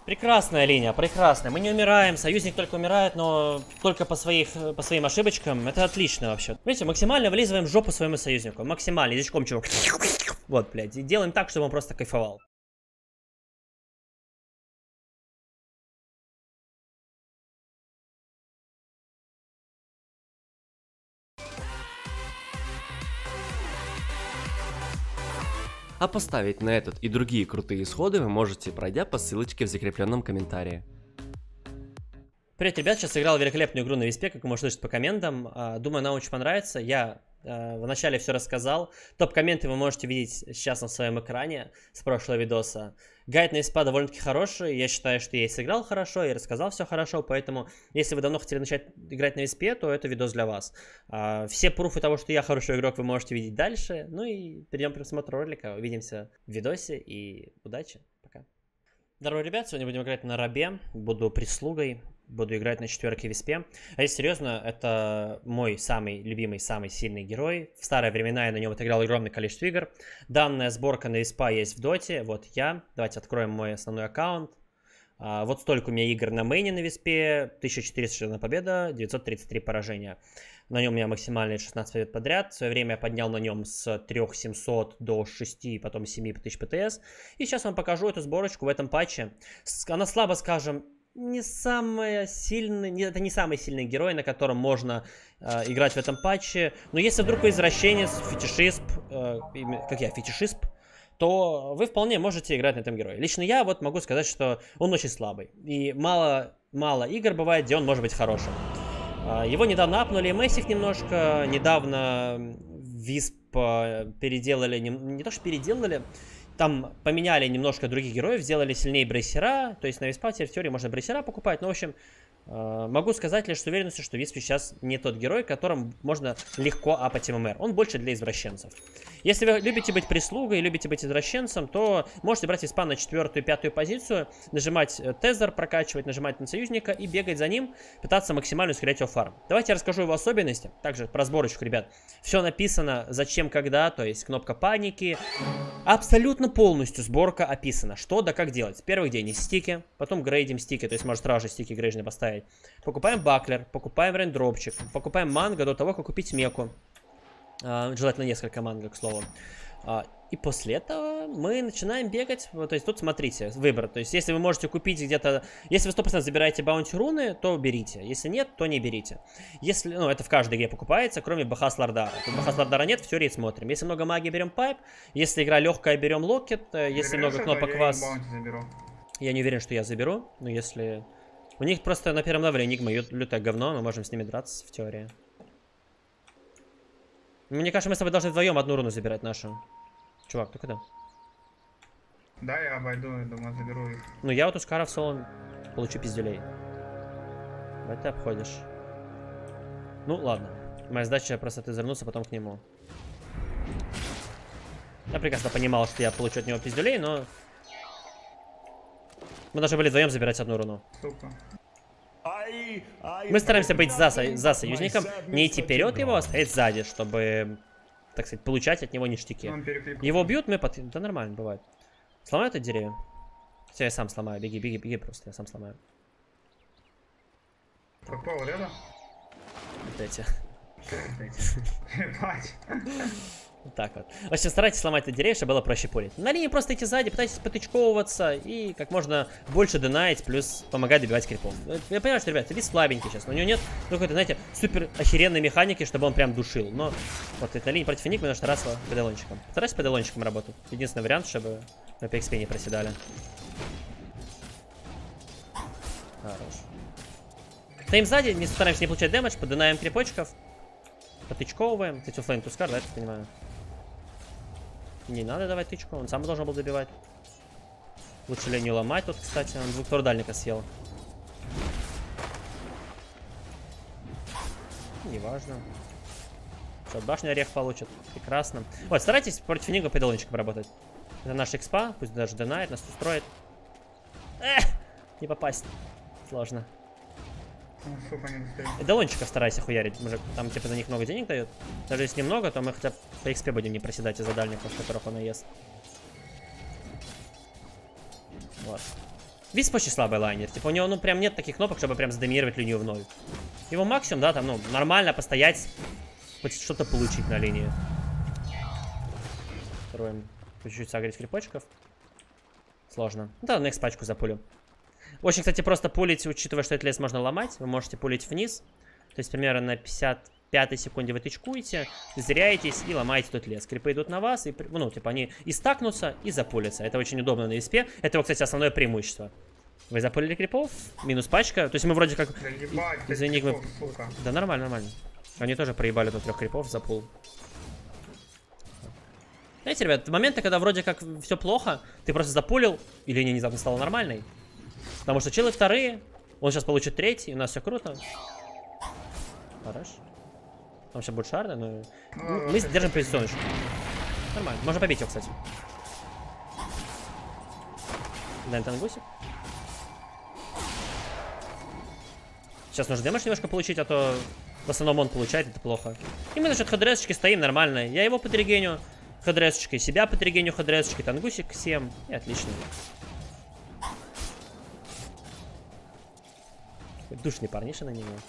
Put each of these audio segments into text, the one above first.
Прекрасная линия, прекрасная. Мы не умираем, союзник только умирает, но только по своим ошибочкам. Это отлично вообще. Видите, максимально вылизываем в жопу своему союзнику. Максимально, язычком чувак. Вот, блядь. И делаем так, чтобы он просто кайфовал. А поставить на этот и другие крутые исходы вы можете, пройдя по ссылочке в закрепленном комментарии. Привет, ребят, сейчас сыграл великолепную игру на Виспе, как вы можете слышать по комментам. Думаю, она очень понравится. Я вначале все рассказал. Топ-комменты вы можете видеть сейчас на своем экране с прошлого видоса. Гайд на Виспа довольно-таки хороший. Я считаю, что я и сыграл хорошо, и рассказал все хорошо. Поэтому, если вы давно хотели начать играть на Виспе, то это видос для вас. Все пруфы того, что я хороший игрок, вы можете видеть дальше. Ну и перейдем к просмотру ролика. Увидимся в видосе и удачи. Пока. Здорово, ребят, сегодня будем играть на рабе. Буду прислугой. Буду играть на 4-ке Виспе. А если серьезно, это мой самый любимый, самый сильный герой. В старые времена я на нем отыграл огромное количество игр. Данная сборка на Виспа есть в доте. Вот я. Давайте откроем мой основной аккаунт. Вот столько у меня игр на мейне на Виспе. 1461 победа, 933 поражения. На нем у меня максимальные 16 побед подряд. В свое время я поднял на нем с 3700 до 6, потом 7000 ПТС. И сейчас вам покажу эту сборочку в этом патче. Она слабо, скажем, не самый сильный, это не самый сильный герой, на котором можно играть в этом патче. Но если вдруг вы извращенец, фетишист, как я, фетишист, то вы вполне можете играть на этом герое. Лично я вот могу сказать, что он очень слабый. И мало игр бывает, где он может быть хорошим. Его недавно апнули Мэсик немножко. Недавно Висп переделали, не то что переделали, там поменяли немножко других героев, сделали сильнее брейсера. То есть на Виспа теперь в теории можно брейсера покупать. Но в общем, могу сказать лишь с уверенностью, что Висп сейчас не тот герой, которым можно легко апать ММР. Он больше для извращенцев. Если вы любите быть прислугой, любите быть извращенцем, то можете брать Виспа на 4-ю, 5-ю позицию, нажимать тезер, прокачивать, нажимать на союзника и бегать за ним, пытаться максимально ускорять его фарм. Давайте я расскажу его особенности. Также про сборочку, ребят. Все написано зачем, когда, то есть кнопка паники. Абсолютно полностью сборка описана. Что да как делать. Первый день из стики, потом грейдим стики, то есть можно сразу же стики грейжные поставить. Покупаем баклер, покупаем рейндропчик, покупаем манго до того, как купить меку. Желательно несколько манго, к слову. И после этого мы начинаем бегать. То есть тут смотрите, выбор. То есть если вы можете купить где-то... Если вы 100% забираете баунти руны, то берите. Если нет, то не берите. Если, ну, это в каждой игре покупается, кроме Бахас Лордара. Тут Бахас Лордара нет, в теории смотрим. Если много магии, берем пайп. Если игра легкая, берем локет. Если много кнопок вас... Я не уверен, что я заберу. Но если... У них просто на первом левеле энигма лютое говно. Мы можем с ними драться в теории. Мне кажется, мы с тобой должны вдвоем одну руну забирать нашу. Чувак, ты куда? Да, я обойду, я думаю, заберу их. Ну, я вот у Скара в соло получу пиздюлей. Давай ты обходишь. Ну, ладно. Моя задача просто отвернуться потом к нему. Я прекрасно понимал, что я получу от него пиздюлей, но... Мы должны были вдвоем забирать одну руну. Сука. Мы стараемся быть за союзником, не идти вперед его, а стоять сзади, чтобы, так сказать, получать от него ништяки. Его бьют, мы под... Да нормально, бывает. Сломаю это деревья? Все, я сам сломаю. Беги, беги, беги просто, я сам сломаю. Попал рядом? Вот эти. Ебать. Вот так вот. В общем, старайтесь сломать это деревья, чтобы было проще пулить. На линии просто идти сзади, пытайтесь потычковываться и как можно больше донать, плюс помогать добивать крипов. Я понимаю, что, ребят, Вис слабенький сейчас, но у него нет какой-то, знаете, супер охеренной механики, чтобы он прям душил. Но вот на линии против Энигмы нужно стараться педалончиком. Старайтесь педалончиком работать. Единственный вариант, чтобы на PXP не проседали. Хорош. Стоим сзади, не стараемся не получать дэмэдж, подынаем крипочков. Потычковываем. Кстати, флейм тускар, да, я так понимаю? Не надо давать тычку, он сам должен был добивать. Лучше ли не ломать тут, кстати, он двух дальника съел. Неважно. Что, башню орех получит. Прекрасно. Вот, старайтесь против Нига педалончиком работать. Это наш экспа, пусть даже донает, нас устроит. Не попасть. Сложно. Эдалончиков старайся хуярить, мужик. Там типа за них много денег дают. Даже если немного, то мы хотя бы по XP будем не проседать из-за дальников, которых он и ест. Вот. Висп очень слабый лайнер. Типа у него, ну, прям нет таких кнопок, чтобы прям задоминировать линию в ноль. Его максимум, да, там, ну, нормально постоять, хоть что-то получить на линии. Строим. Чуть-чуть сагрить крипочков. Сложно. Да, next пачку запулю. Очень, кстати, просто пулить, учитывая, что этот лес можно ломать. Вы можете пулить вниз. То есть, примерно на 55-й секунде вы тычкуете, зряетесь и ломаете тут лес. Крипы идут на вас, и, ну, типа, они и стакнутся, и запулятся. Это очень удобно на виспе. Это, кстати, основное преимущество. Вы запулили крипов, минус пачка. То есть мы вроде как... Да ебать, из энигмы... крипов, сука. Да нормально, нормально. Они тоже проебали тут 3 крипов за пул. Знаете, ребят, моменты, когда вроде как все плохо, ты просто запулил, и линия внезапно стала нормальной. Потому что челы вторые, он сейчас получит 3-й, у нас все круто. Хорош. Там сейчас будет шарды, но... мы держим позиционочку. Нормально, можно побить его, кстати. Дай тангусик. Сейчас нужно демедж немножко получить, а то в основном он получает, это плохо. И мы за счет хедресочки стоим нормально. Я его подрегеню хедресочкой, себя подрегеню хедресочкой, тангусик 7. И отлично. Душный парниша на него.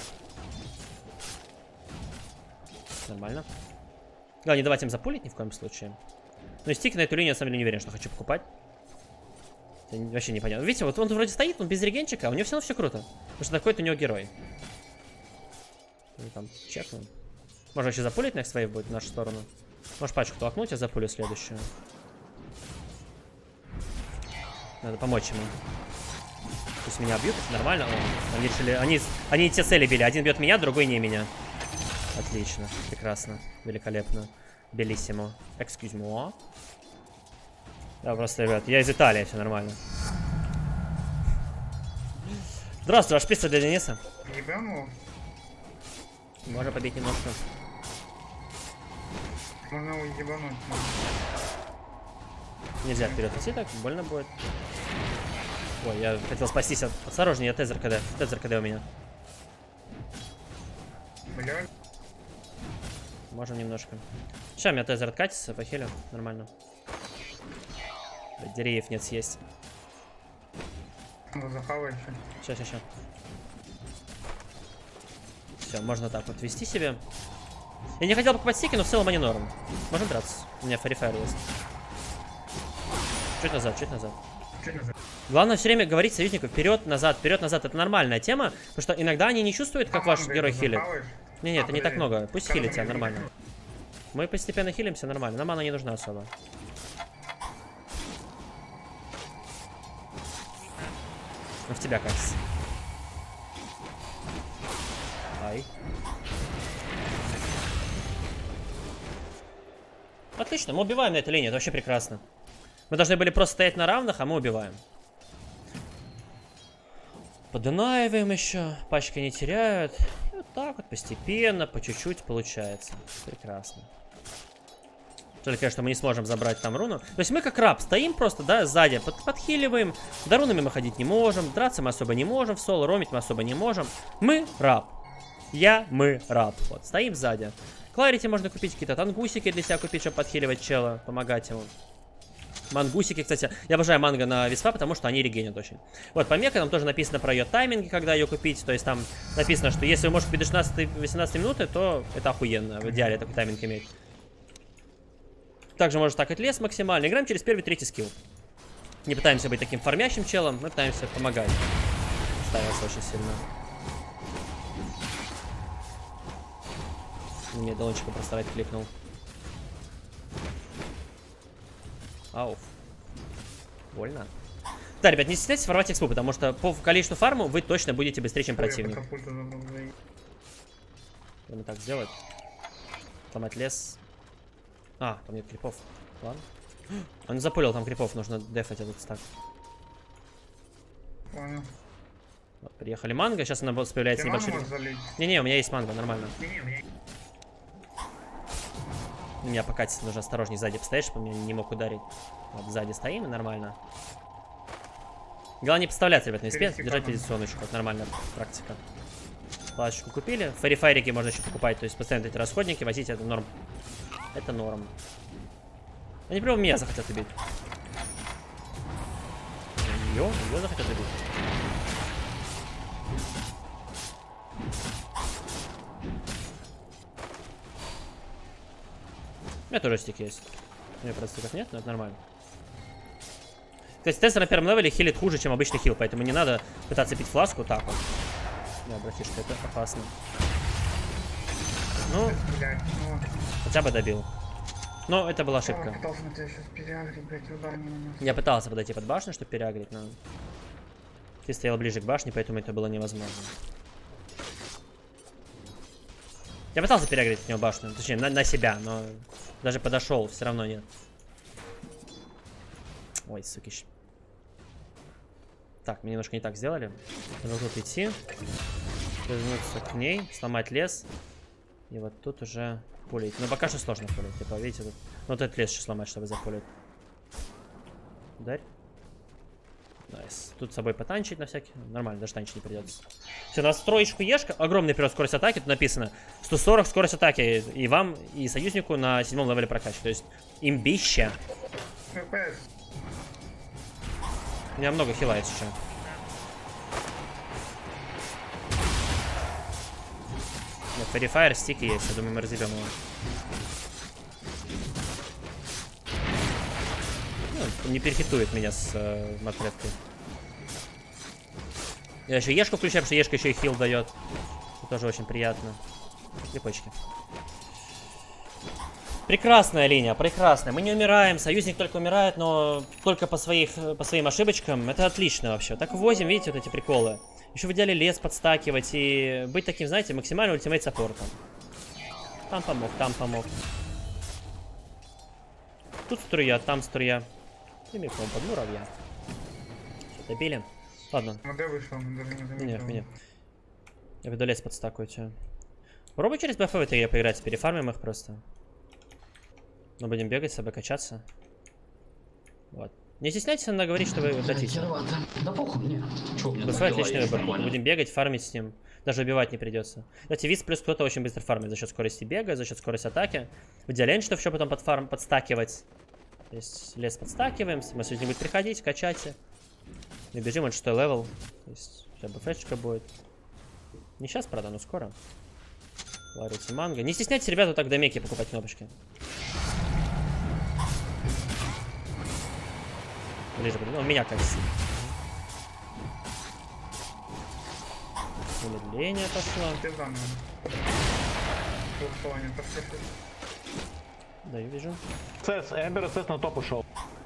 Нормально. Главное, не давать им запулить ни в коем случае. Но стики на эту линию, на самом деле, не уверен, что хочу покупать. Это вообще непонятно. Видите, вот он вроде стоит, он без регенчика, а у него все равно все круто. Потому что такой-то у него герой. Ну, там, чекнем. Можно еще запулить, next wave будет в нашу сторону. Можешь пачку толкнуть, я запулю следующую. Надо помочь ему. Пусть меня бьют, нормально. О, они решили, они те цели били. Один бьет меня, другой не меня. Отлично, прекрасно, великолепно. Белиссимо. Excuse me. Да, просто, ребят, я из Италии, все нормально. Здравствуй, ваш пицца для Дениса. Ебану. Можно побить немножко. Можно ебануть. Нельзя вперед идти, так больно будет. Ой, я хотел спастись от... Осторожнее, я тезер КД. Тезер КД у меня. Блядь. Можем немножко. Сейчас у меня тезер откатится, по хилю. Нормально. Деревьев нет съесть. Ну, захавай еще. Сейчас. Все, можно так вот вести себе. Я не хотел покупать стики, но в целом они норм. Можем драться. У меня фарифайр есть. Чуть назад. Главное все время говорить союзнику вперед-назад. Это нормальная тема, потому что иногда они не чувствуют, как ваш герой хилит. Не, это не так много. Пусть хилит тебя нормально. Мы постепенно хилимся нормально. Нам она не нужна особо. Ну, в тебя кажется. Ай. Отлично, мы убиваем на этой линии, это вообще прекрасно. Мы должны были просто стоять на равных, а мы убиваем. Подунаиваем еще, пачки не теряют. И вот так вот постепенно, по чуть-чуть получается. Прекрасно. Только, конечно, мы не сможем забрать там руну. То есть мы как раб стоим просто, да, сзади, подхиливаем. До рунами мы ходить не можем, драться мы особо не можем, в соло ромить мы особо не можем. Мы раб. Мы раб. Вот, стоим сзади. Кларити можно купить, какие-то тангусики для себя купить, чтобы подхиливать чела, помогать ему. Мангусики, кстати, я обожаю манго на виспа, потому что они регенят очень. Вот, по меха там тоже написано про ее тайминги, когда ее купить. То есть там написано, что если вы можете купить до 16-18 минуты, то это охуенно, в идеале такой тайминг иметь. Также можно стакать лес максимально. Играем через первый, третий скилл. Не пытаемся быть таким фармящим челом, мы пытаемся помогать. Ставился очень сильно. Мне долончика просто райт кликнул. Ауф. Больно. Да, ребят, не стесняйтесь ворвать экспу, потому что по количеству фарму вы точно будете быстрее, чем противник. Будем так сделать. Сломать лес. А, там нет крипов. Ладно. Он запулил там крипов, нужно дефать этот стак. Понял. Вот, приехали манго, сейчас она появляется небольшой. Не-не, у меня есть манго, нормально. Меня покатиться, нужно осторожней сзади постоять, чтобы меня не мог ударить. Вот сзади стоим и нормально. Главное не подставляться, ребят, на виспе, держать позиционочку, это нормальная практика. Плашечку купили, фарифайрики можно еще покупать, то есть постоянно эти расходники возить, это норм. Это норм. Они прямо меня захотят убить. Ее захотят забить. У меня тоже стик есть. У меня просто стиков нет, но это нормально. Кстати, Тесса на первом левеле хилит хуже, чем обычный хил, поэтому не надо пытаться пить фласку так вот. Да, братишка, это опасно. Ну, хотя бы добил. Но это была ошибка. Я пытался подойти под башню, чтобы переагрить, но ты стоял ближе к башне, поэтому это было невозможно. Я пытался переагрить от него башню, точнее, на себя, но даже подошел, все равно нет. Ой, сукищ. Так, мы немножко не так сделали. Надо тут идти, вернуться к ней, сломать лес. И вот тут уже пулить. Но пока что сложно пулить. Типа, видите, тут... Ну, вот этот лес еще сломать, чтобы запулить. Ударь. Найс. Тут с собой потанчить на всякий. Нормально, даже танчить не придется. Все, у нас троечку ешка. Огромный прирост скорость атаки. Тут написано 140 скорость атаки. И вам, и союзнику на 7-м левеле прокачки. То есть имбище. У меня много хила есть еще. Нет, Fairy Fire, стики есть. Я думаю, мы разъебем его. Ну, не перехитует меня с маклеткой. Я еще ешку включаю, потому что ешка еще и хил дает. Это тоже очень приятно. Липочки. Прекрасная линия, прекрасная. Мы не умираем, союзник только умирает, но только по своим ошибочкам. Это отлично вообще. Так ввозим, видите, вот эти приколы. Еще в идеале лес подстакивать и быть таким, знаете, максимально ультимейт саппортом. Там помог, там помог. Тут струя, там струя. Прямиком под муравья. Все, добили. Ладно. Нет. Я веду лес подстакиваю тебя. Попробуй через БФ в этой игре поиграть, перефармим их просто. Мы будем бегать с собой, качаться. Вот. Не стесняйтесь, надо говорить, что вы хотите. Да похуй мне. БФ отличный выбор. Будем бегать, фармить с ним. Даже убивать не придется. Кстати, виз плюс кто-то очень быстро фармит за счет скорости бега, за счет скорости атаки. В идеале, что еще потом подстакивать. То есть лес подстакиваем, мы сегодня будет приходить, качать. Мы бежим, он 6-й левел. То есть сейчас БФшечка будет. Не сейчас, правда, но скоро. Ларите манго. Не стесняйтесь, ребята, так в домеке покупать кнопочки. Ближе, ну, у меня как сильно. Замедление пошло. Да, я вижу. Эмбер СС на топ ушел.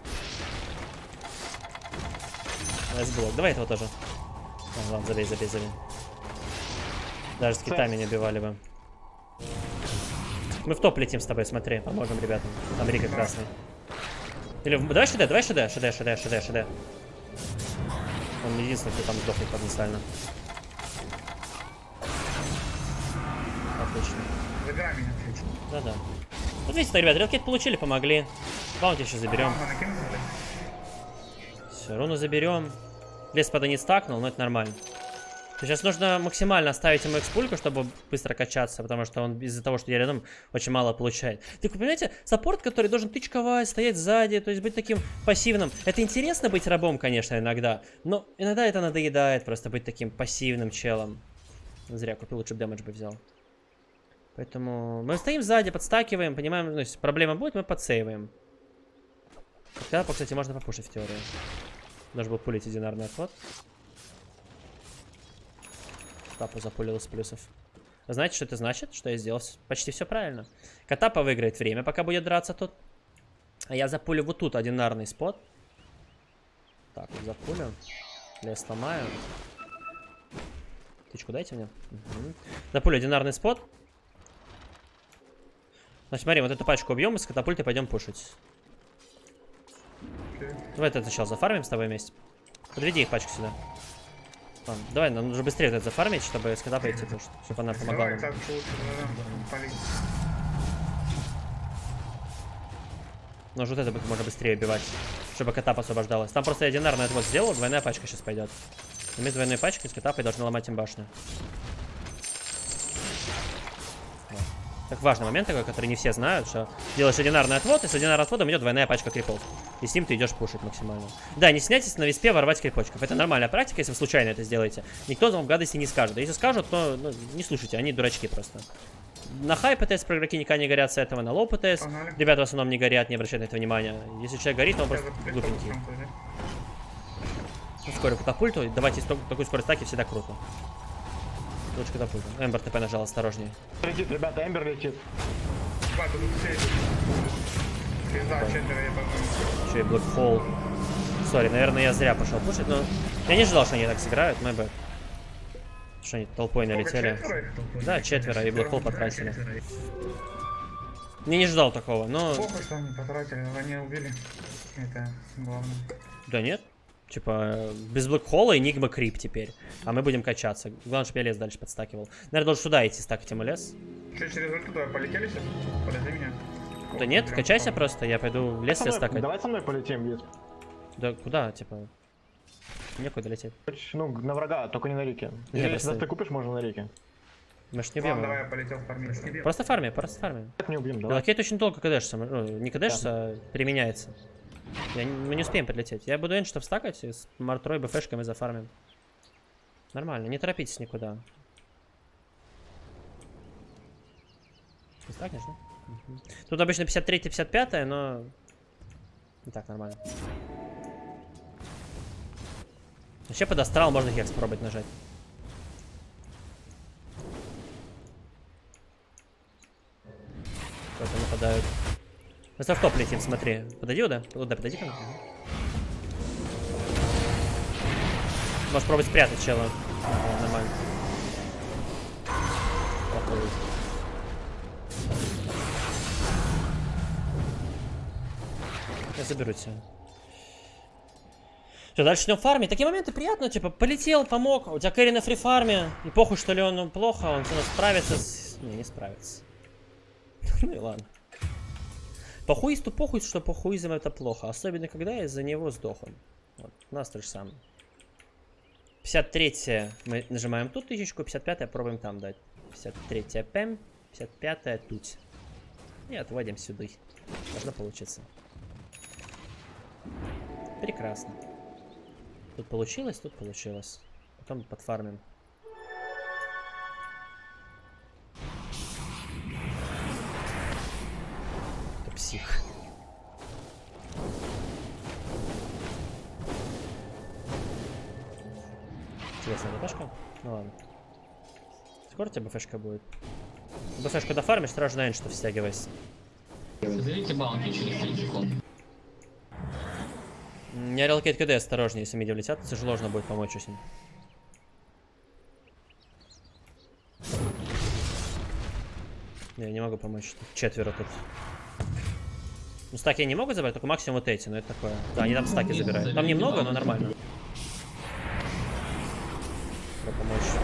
Блок. Давай этого тоже. Ладно, забей. Даже с китами не убивали бы. Мы в топ летим с тобой, смотри. Поможем ребятам. Там Рика красный. Или давай ШД. Он единственный, кто там сдохнет потенциально. Отлично. Забирай меня. Да. Вот видите, ребят, релкет получили, помогли. Баунти еще заберем. Все, руну заберем. Лес пода не стакнул, но это нормально. Сейчас нужно максимально оставить ему экспульку, чтобы быстро качаться, потому что он из-за того, что я рядом, очень мало получает. Так вы понимаете, саппорт, который должен тычковать, стоять сзади, то есть быть таким пассивным. Это интересно быть рабом, конечно, иногда, но иногда это надоедает, просто быть таким пассивным челом. Зря купил, лучше бы дэмэдж бы взял. Поэтому мы стоим сзади, подстакиваем, понимаем, ну, если проблема будет, мы подсейваем. Когда, кстати, можно попушить в теории. Должен был пулить динарный отход. Катапа запулил с плюсов. Знаете, что это значит? Что я сделал почти все правильно. Катапа выиграет время, пока будет драться тут. А я запулю вот тут одинарный спот. Так, вот запулю. Лес сломаю. Тычку дайте мне. Угу. Запулю одинарный спот. Значит, смотри, вот эту пачку убьем и с катапультой пойдем пушить. Давай это сначала зафармим с тобой вместе. Подведи их пачку сюда. Ладно, давай, нам нужно быстрее это зафармить, чтобы с катапой идти, чтобы она помогла нам. Но вот это можно быстрее убивать, чтобы катап освобождалась. Там просто одинарный отвод сделал, двойная пачка сейчас пойдет. И мы с двойной пачкой с катапой должны ломать им башню. Так важный момент такой, который не все знают, что делаешь одинарный отвод, и с одинарным отводом идет двойная пачка крипов. И с ним ты идешь пушить максимально. Да, не снятесь на виспе ворвать крипочков. Это нормальная практика, если вы случайно это сделаете. Никто вам гадости не скажет. А если скажут, то не слушайте, они дурачки просто. На хай ПТС про игроки никогда не горят с этого, на лоу ПТС. Ребята в основном не горят, не обращают на это внимания. Если человек горит, то он просто глупенький. Ускорю катапульту, давайте такую скорость атаки всегда круто. Лучше катапульту. Эмбер ТП нажал, осторожнее. Летит, ребята, Эмбер летит. Еще и Блэкхолл. Сори, наверное, я зря пошел пушить, но я не ожидал, что они так сыграют, мой бэк. Что они толпой налетели. Да, 4, и Блэкхолл потратили. Не ждал такого, но... Плохо, что они потратили, они убили. Это главное. Да нет. Типа, без Блэкхолла Энигма Крип теперь. А мы будем качаться. Главное, чтобы я лес дальше подстакивал. Наверное, должен сюда идти стакать ему лес. Что, через ульту туда полетели сейчас? Подожди меня. Да нет, качайся просто, я пойду в лес стакать. Давай со мной полетим, Виз. Да куда, типа? Некуда лететь. Ну, на врага, только не на реке. Нет, Если ты купишь, можно на реке. Мы ж не Ладно, убьем давай, его. я полетел в фармить. Просто фарми, просто фарми. Так не убьем, давай. Белокейт очень долго кдэшится. Не кдэшится, а применяется. Мы не успеем подлететь. Я буду эншитов стакать и с мартрой, бфшками зафармим. Нормально, не торопитесь никуда. Ты стакнешь, да? Угу. Тут обычно 53-55, но... Не так нормально. Вообще под астрал можно хекс попробовать нажать. Кто-то нападают. Мы в топ летим, смотри. Подойди, да? Туда подойди ко мне. Можешь пробовать спрятать чела. Ага, нормально. Попробуй. Я заберу тебя. Все, дальше идем фармить. Такие моменты приятно, типа, полетел, помог. У тебя кэрри на фри-фарме. И похуй, что ли он плохо, он все равно справится с... Не справится. Ну и ладно. Похуисту похуй, что похуизм это плохо. Особенно, когда из-за него сдохнем. Вот, у нас то же самое. 53 мы нажимаем тут тысячку, 55 пробуем там дать. 53 пэм, 55 тут. И отводим сюда. Должно получиться. Прекрасно. Тут получилось, тут получилось. Потом подфармим. Это псих. Интересная ДПшка? Ну ладно. Скоро у тебя БФшка будет. БФшку дофармишь, сразу на эншитов стягивайся. Заберите баунти через 3 секунды. Не релокейт КД, осторожнее, если миди влетят, сложно будет помочь очень. Я не могу помочь. Четверо тут. Ну, стаки не могут забрать, только максимум вот эти, но это такое. Да, они там стаки забирают. Там немного, но нормально. Надо помочь.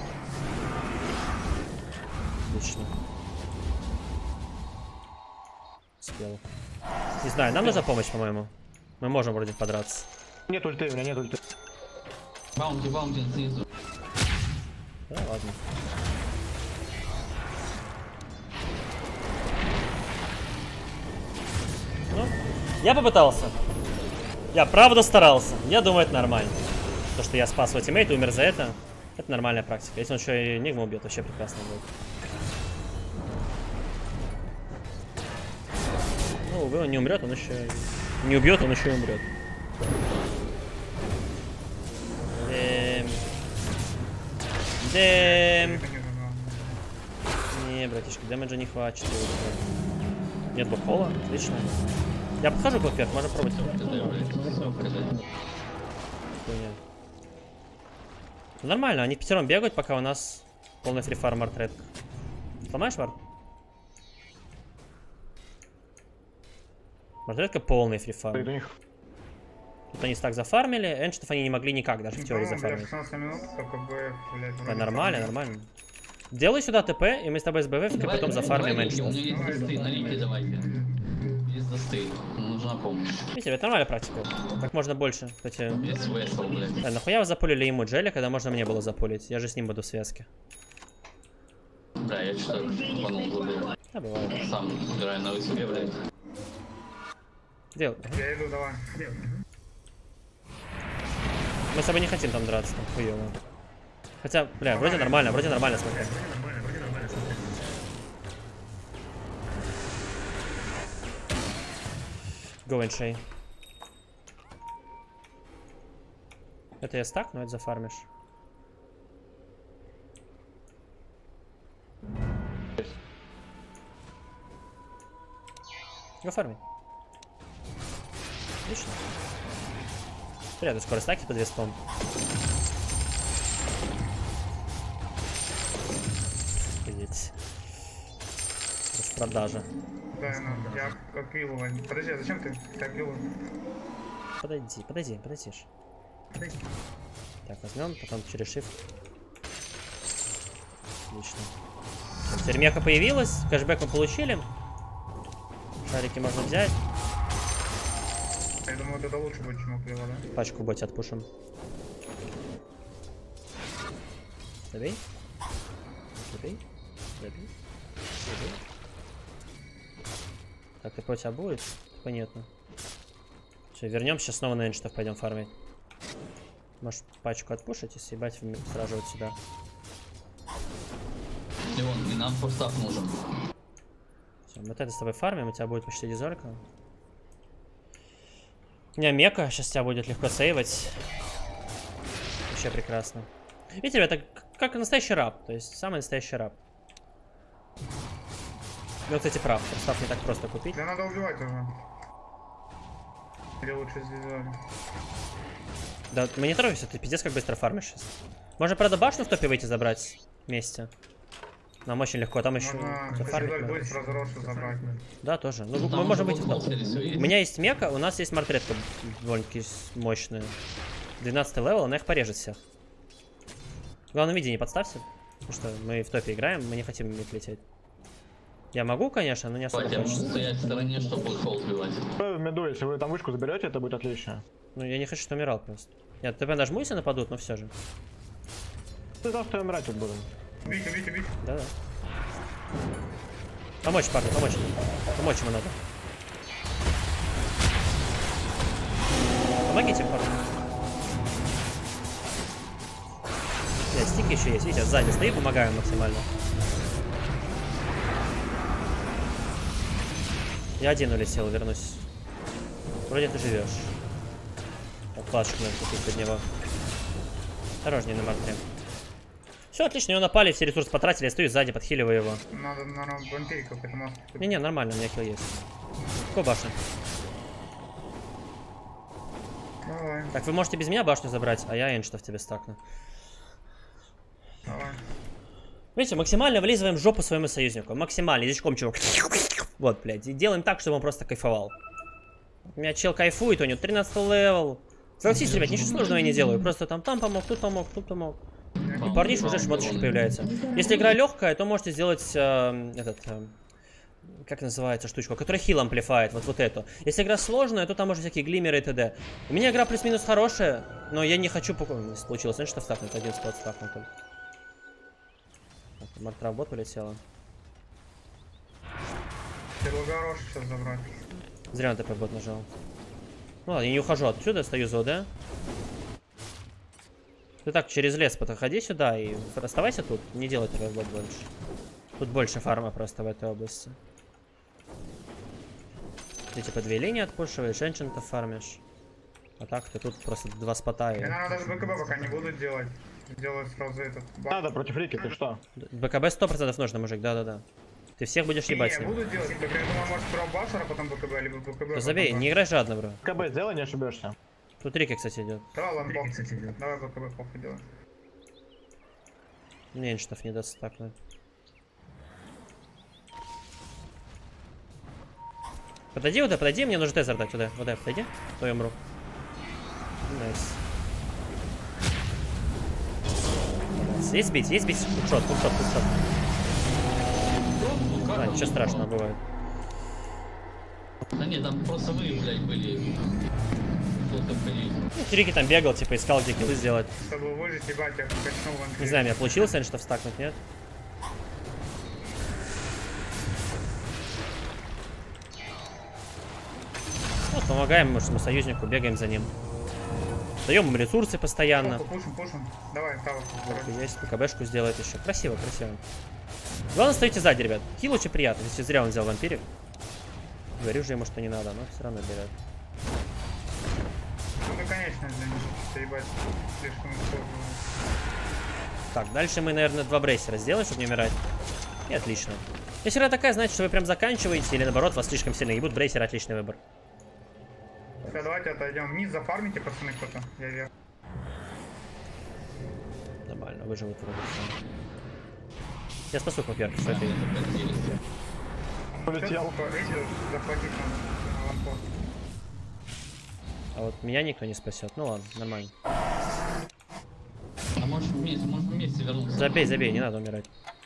Отлично. Успел. Не знаю, нам нужна помощь, по-моему. Мы можем вроде подраться. Нет ульты, у меня нет ульты. Баунти снизу. Да, ладно. Ну, я попытался. Я правда старался. Я думаю, это нормально. То, что я спас свой тиммейт и умер за это, это нормальная практика. Если он еще и Энигму убьет, вообще прекрасно будет. Ну, увы, он не умрет, он еще... Не убьет, он еще и умрет. Дэм. Не, братишка, дэмэджа не хватит. Нет бэкхола, отлично. Я подхожу к вверх, можно пробовать. Ну, нормально, они пятером бегают, пока у нас полный фрифарм артред. Сломаешь вард? Мартредка полный фрифарм. Тут они так зафармили, эншитов они не могли никак, даже в теории зафармить. Да, нормально, нормально. Делай сюда ТП, и мы с тобой с БВ, и потом зафармим эншитов. У меня есть досты, налейте давайте. Есть досты, нужна помощь. Видите, это нормальная практика. Как можно больше. Кстати, Есть весел, блядь. да, нахуя вы запулили ему Джеля, когда можно мне было запулить? Я же с ним буду в связке. Да, я что-то тупанул, забыл. Да, бывает. Сам играю на высоте, блядь. Дел. Я иду, давай. Мы с тобой не хотим там драться, там хуёво. Хотя, бля, вроде нормально, смотри. Go and Shay. Это я стак, но это зафармишь. Го фарми. Отлично. Ряду скоро стаки под веспом. Видите. Распродажа. Да, я как виллу возьму. Подожди, а зачем ты так виллу? Подойди. Так, возьмем, потом через shift. Отлично. Теперь меха появилась, кэшбэк мы получили. Шарики можно взять. Я думаю, это лучше будет, чем вилла, да? Пачку боти отпушим. Забей. Так, и по тебя будет? Понятно. Все, вернемся, сейчас снова на эншитов пойдем фармить. Можешь пачку отпушить и съебать сразу вот сюда. Леон, и нам форстав нужен. Все, мы это с тобой фармим, у тебя будет почти дизолька. У меня мека, сейчас тебя будет легко сейвать. Вообще прекрасно. Видите, ребята, как настоящий раб, то есть самый настоящий раб. Ну, кстати, прав, форстав не так просто купить. Да надо убивать уже. Или лучше здесь. Да, мы не торопимся, ты пиздец как быстро фармишь сейчас. Можно, правда, башню в топе выйти забрать вместе. Нам очень легко, там еще Можно зафармить. будет сразу рошу забрать. Да, тоже. Ну, Там мы можем уже выйти в топ. подход, все У есть. меня есть мека, у нас есть мартретка довольно-таки мощная. 12 левел, она их порежет всех. В главном виде не подставься, потому что мы в топе играем, мы не хотим мид лететь. Я могу, конечно, но не особо Хватит хочется. стоять в стороне, чтобы холл сбивать. В меду, если вы там вышку заберете, это будет отлично. Ну, я не хочу, чтобы умирал просто. Нет, ТП нажму, если нападут, но все же. Ты знал, что я умирать тут буду. Убить. Да-да. Помочь, парни, помочь. Помочь ему надо. Помогите, парни. Нет, стик еще есть. Видите, сзади стою, помогаю максимально. Я один улетел, вернусь. Вроде ты живешь. Так, плашку надо купить под него. Осторожнее на мартре. Все, отлично, его напали, все ресурсы потратили, я стою сзади, подхиливаю его. Надо, наверное, вампириков, поэтому... Не-не, нормально, у меня килл есть. Какой башня? Давай. Так, вы можете без меня башню забрать, а я эншитов тебе стакну. Давай. Видите, максимально вылизываем жопу своему союзнику. Максимально, язычком чувак. Вот, блядь, и делаем так, чтобы он просто кайфовал. У меня чел кайфует, у него 13 левел. Согласитесь, ребят, ничего сложного я не делаю. Просто там помог, тут помог. И парниш уже шмоточки появляется. Если игра легкая, то можете сделать как называется штучка, которая хил амплифает, вот эту. Если игра сложная, то там можно всякие глиммеры и т.д. У меня игра плюс-минус хорошая, но я не хочу покупать. Получилось, знаешь, что встакнуть? Один спот встакнуть только. Мартра в бот улетела. Перлогорош сейчас забрать. Зря на ТП бот нажал. Ну ладно, я не ухожу отсюда, стою за ОД. Ты так через лес подходи сюда и оставайся тут, не делай ТП бот больше. Тут больше фарма просто в этой области. Ты типа 2 линии отпушиваешь, энчантов фармишь. А так ты тут просто 2 спота и... Я, наверное, даже БКБ пока не буду делать. Сделаю сразу этот... Надо против Рики, ты что? БКБ 100% нужно, мужик, да-да-да. Ты всех будешь ебать с Не, ним. буду делать. Я думаю, может, справа Башара, потом БКБ, либо БКБ. Да забей, не играй жадно, бро. КБ сделай, не ошибешься. Тут Рики, кстати, идет. Давай, ладно, похуй. Давай БКБ похуй делай. Мне энчантов не даст стакнуть. Подойди, мне нужно тезер дать туда. Вот подойди, то я умру. Найс. Есть бить. Фудшот. А, ничего страшного бывает. Да нет, там просто вы, блядь, были. Кто-то ходил. Ну, Рики там бегал, типа искал, где киллы сделать. Чтобы выжить, ебать, я качнул вампир. Не знаю, у меня получилось энчантов стакнуть, нет? Ну, Вот, помогаем нашему союзнику, бегаем за ним. Даем им ресурсы постоянно. Пушим. Давай, тавок. Есть, КБшку сделает еще. Красиво, красиво. Главное, стоите сзади, ребят. Хил очень приятно, если зря он взял вампирик. Говорю же ему, что не надо, но все равно берет. Ну, конечно, для них, ебать, слишком сложно. Так, дальше мы, наверное, 2 брейсера сделаем, чтобы не умирать. И отлично. Если игра такая, значит, что вы прям заканчиваете, или наоборот, вас слишком сильно ебут, брейсер — отличный выбор. Все, давайте отойдем вниз, зафармите, пацаны, кто-то. Я вверх. Нормально, выживут вроде все. Я спасу вверх, все это. Полетел. Видите, захватить на лампу. А вот меня никто не спасет. Ну ладно, нормально. А может вместе вернуться? Забей, забей, не надо умирать.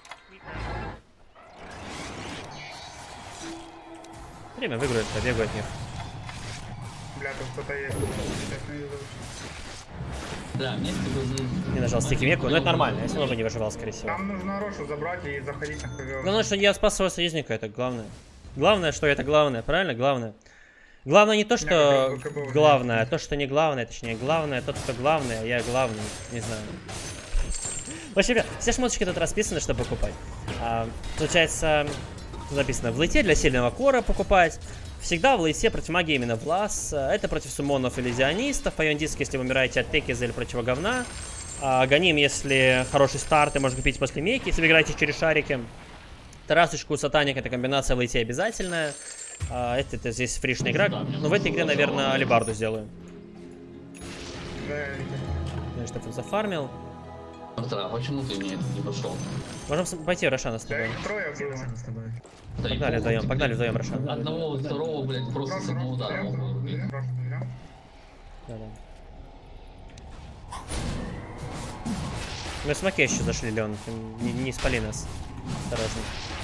Время выиграет, побегу от них. Бля, тут кто-то есть. Сейчас не вижу. Да, вместе бы... Не нажал стики меку, но это нормально, я все равно бы не выживал, скорее всего. Там нужно Рошу забрать и заходить на ХВ. Главное, что я спас своего союзника, это главное. Главное, что это главное, правильно? Главное. Главное не то, что главное, а то, что не главное, точнее, главное тот, что главное, а я главный, не знаю. Вообще, ребят, все шмоточки тут расписаны, чтобы покупать. Получается, тут написано, в лейте для сильного кора покупать. Всегда в лейте против магии именно влас. Это против суммонов или зионистов. Айон диск, если вы умираете от текиза или против говна. Ганим, если хороший старт, и можно купить после мейки, если вы играете через шарики. Тарасочку, сатаник — это комбинация в лейте обязательная. Это здесь фришная игра. Но в этой игре, наверное, алибарду сделаю. Я что-то зафармил. Артра, почему ты мне не пошел? Можем пойти Рошана с тобой. Трое было. Погнали вдвоем, Рошан. Одного, второго, блядь, просто с одного удара могу убить. Да-да. Мы с Маке еще зашли, Леон. Не спали нас. Осторожно.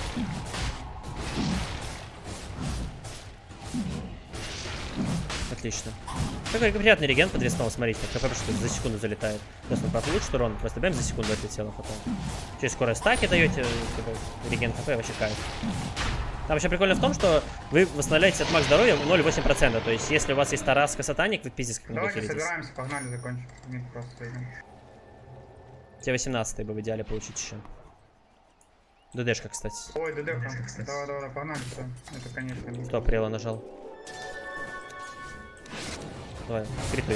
Отлично. Какой приятный реген подвесного, смотрите. КП что за секунду залетает. Просто он получит урон, просто бэм за секунду отлетело потом. Через скорость стаки даете, типа, реген КП, вообще кайф. Там вообще прикольно в том, что вы восстанавливаете от макс здоровья 0,8%. То есть, если у вас есть Тараска Сатаник, вы пиздец как-нибудь Давайте хилитесь. собираемся, погнали, закончим. Мид просто идем. Тебе 18 бы в идеале получить еще. ДДшка, кстати. Ой, ДД, давай, погнали, все. Это, конечно, Кто прела нажал? Давай, крипы.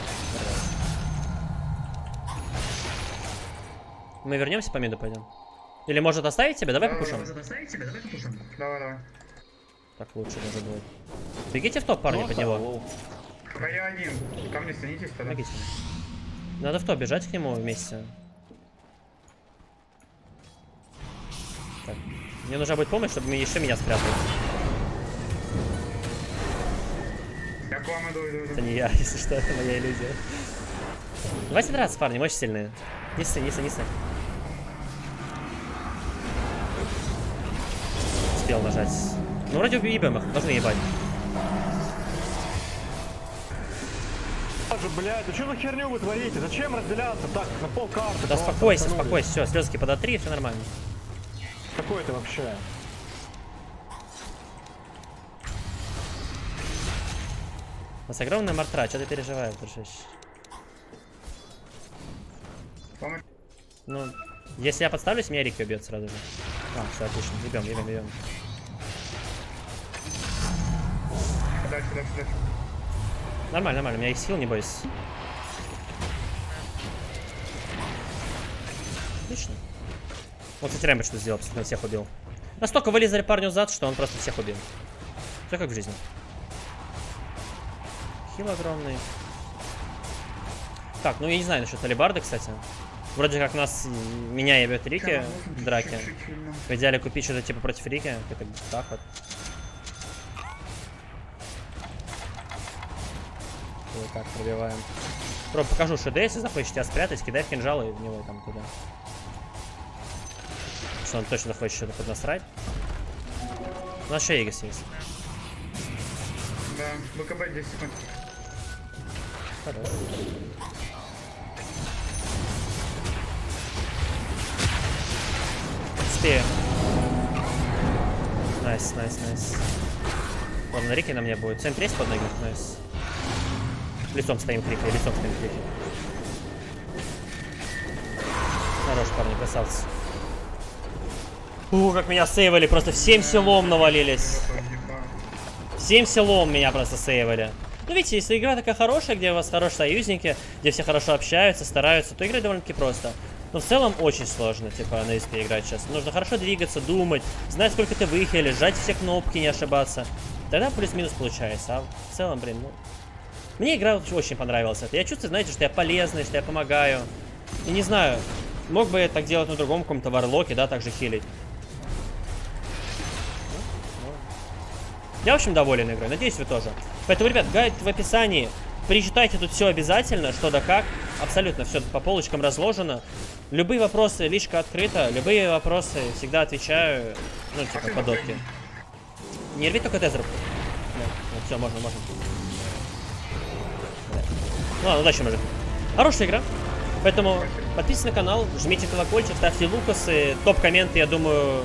Мы вернемся по миду, пойдем. Или может оставить тебя? Давай покушаем. Давай. Так лучше даже будет. Бегите в топ, парни, под него. Пока я один. Ко мне снизитесь тогда. Бегите. Надо в топ бежать к нему вместе. Так. Мне нужна будет помощь, чтобы еще меня спрятать. Я к вам иду. Это не я, если что, это моя иллюзия. Давайте драться, парни, мы очень сильные. Не ссы. Успел нажать. Ну, вроде ебем их, должны ебать. Блядь, ну что за херню вы творите? Зачем разделяться так, на пол карты? Да спокойся, все, слезки под 3, все нормально. Какой это вообще? У нас огромная мартра, что ты переживаешь, дружище? Помощь. Ну, если я подставлюсь, меня Рики убьет сразу же. Все, отлично, ебем. Дальше. Нормально, у меня есть сил, не бойся. Отлично. Вот, кстати, Рэмбо что сделал, он всех убил. Настолько вылезали парню зад, что он просто всех убил. Все как в жизни. Хил огромный. Так, ну я не знаю насчет алибарды, кстати. Вроде как меня ебет Рики в драке. В идеале купить что-то типа против Рики. Это так вот. Вот так пробиваем. Покажу ШД, если захочешь тебя спрятать, кидай в кинжал и в него там туда. Что он точно хочет что-то поднасрать. У нас еще Эгис есть. Да, БКБ 10 секунд. Хорошо. Успею. Найс. Ладно, Рики на мне будет. Центр есть под ноги? Найс. Лицом стоим крики, лицом стоим крики. Хорош, парни, красавцы. Как меня сейвали, просто всем селом навалились. Всем селом меня просто сейвали. Ну, видите, если игра такая хорошая, где у вас хорошие союзники, где все хорошо общаются, стараются, то играть довольно-таки просто. Но в целом очень сложно, типа, на SP играть сейчас. Нужно хорошо двигаться, думать, знать, сколько ты выхилишь, жать все кнопки, не ошибаться. Тогда плюс-минус получается. А в целом, блин, ну... Мне игра очень понравилась. Я чувствую, знаете, что я полезный, что я помогаю. И не знаю, мог бы я так делать на другом каком-то варлоке, да, так же хилить. Я, в общем, доволен игрой. Надеюсь, вы тоже. Поэтому, ребят, гайд в описании. Перечитайте тут все обязательно, что да как. Абсолютно все по полочкам разложено. Любые вопросы, личка открыта. Любые вопросы всегда отвечаю. Ну, типа, по дотке. Не рви только дезерп. Ну, все, можно. Да. Ну ладно, удачи, мужик. Хорошая игра. Поэтому подписывайтесь на канал, жмите колокольчик, ставьте лукасы, топ-комменты, я думаю...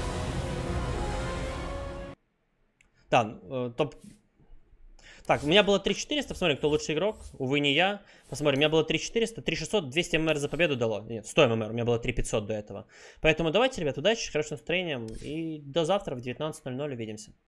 Да, топ... Так, у меня было 3400, посмотрим, кто лучший игрок. Увы, не я. Посмотрим, у меня было 3400, 3600, 200 ММР за победу дало. Нет, 100 ММР, у меня было 3500 до этого. Поэтому давайте, ребят, удачи, хорошего настроения. И до завтра в 19:00 увидимся.